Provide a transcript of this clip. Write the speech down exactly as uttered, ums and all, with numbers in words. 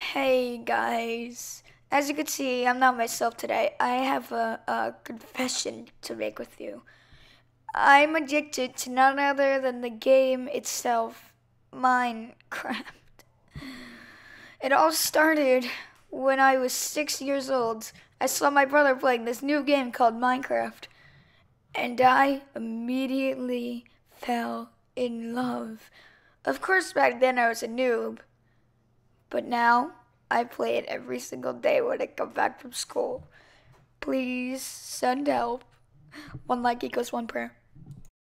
Hey guys, as you can see, I'm not myself today. I have a, a confession to make with you. I'm addicted to none other than the game itself, Minecraft. It all started when I was six years old. I saw my brother playing this new game called Minecraft, and I immediately fell in love. Of course, back then I was a noob. But now, I play it every single day when I come back from school. Please send help. One like equals one prayer.